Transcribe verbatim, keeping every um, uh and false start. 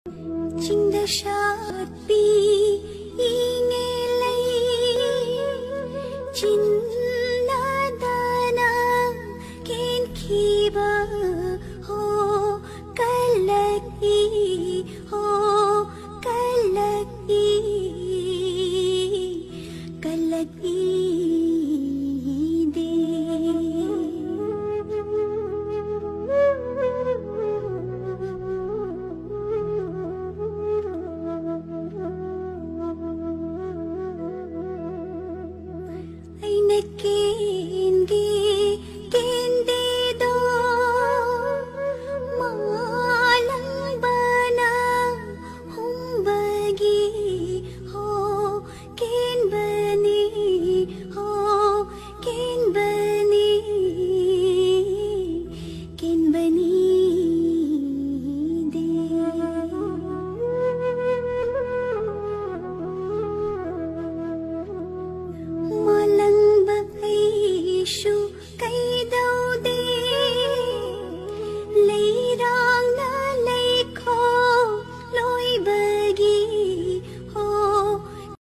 Chindasapi ingelai chinnadana kenkiba ho kalaki ho kalaki kalaki de Kendi kendi do malang bana humbagi ho ken bani ho ken bani ken bani de malang Shu kaida